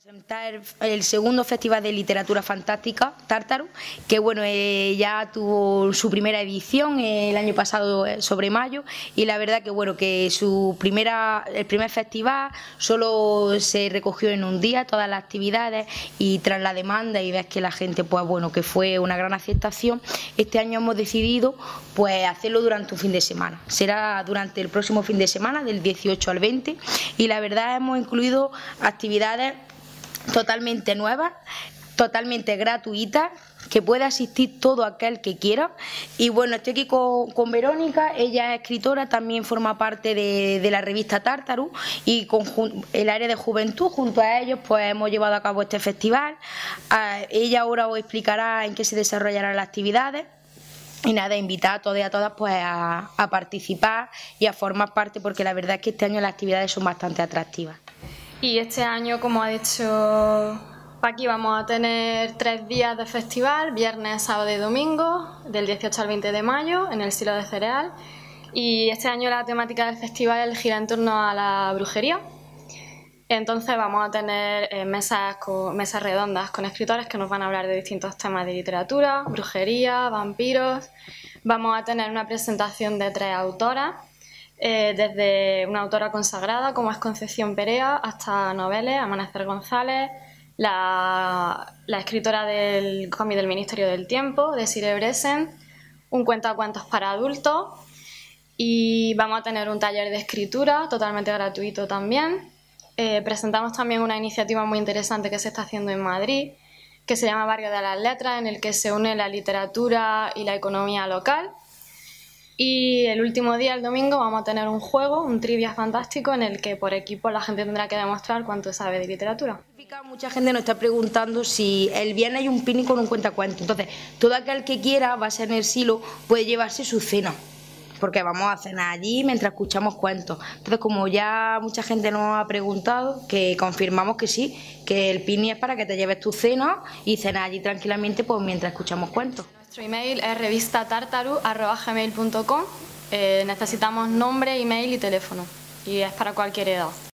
Presentar el segundo Festival de Literatura Fantástica, Tártaro, que bueno, ya tuvo su primera edición el año pasado sobre mayo, y la verdad que bueno, que el primer festival solo se recogió en un día todas las actividades, y tras la demanda y ves que la gente pues bueno, que fue una gran aceptación, este año hemos decidido pues hacerlo durante un fin de semana. Será durante el próximo fin de semana, del 18 al 20, y la verdad hemos incluido actividades totalmente nuevas, totalmente gratuitas, que puede asistir todo aquel que quiera. Y bueno, estoy aquí con Verónica, ella es escritora, también forma parte de la revista Tártaro, y con el área de juventud, junto a ellos pues hemos llevado a cabo este festival. Ella ahora os explicará en qué se desarrollarán las actividades. Y nada, invitar a todos y a todas pues a participar y a formar parte, porque la verdad es que este año las actividades son bastante atractivas. Y este año, como ha dicho Paqui, vamos a tener 3 días de festival, viernes, sábado y domingo, del 18 al 20 de mayo, en el Silo de Cereal. Y este año la temática del festival gira en torno a la brujería. Entonces vamos a tener mesas redondas con escritores que nos van a hablar de distintos temas de literatura, brujería, vampiros. Vamos a tener una presentación de 3 autoras, desde una autora consagrada como es Concepción Perea hasta noveles, Amanecer González, la escritora del cómic del Ministerio del Tiempo, Desiree Bresen, un cuentacuentos para adultos, y vamos a tener un taller de escritura totalmente gratuito también. Presentamos también una iniciativa muy interesante que se está haciendo en Madrid, que se llama Barrio de las Letras, en el que se une la literatura y la economía local. Y el último día, el domingo, vamos a tener un juego, un trivia fantástico, en el que por equipo la gente tendrá que demostrar cuánto sabe de literatura. Mucha gente nos está preguntando si el viernes hay un picnic con un cuentacuentos. Entonces, todo aquel que quiera, va a ser en el Silo, puede llevarse su cena, porque vamos a cenar allí mientras escuchamos cuentos. Entonces, como ya mucha gente nos ha preguntado, que confirmamos que sí, que el picnic es para que te lleves tu cena y cenar allí tranquilamente pues mientras escuchamos cuentos. Nuestro email es revistatartaru@gmail.com. Necesitamos nombre, email y teléfono, y es para cualquier edad.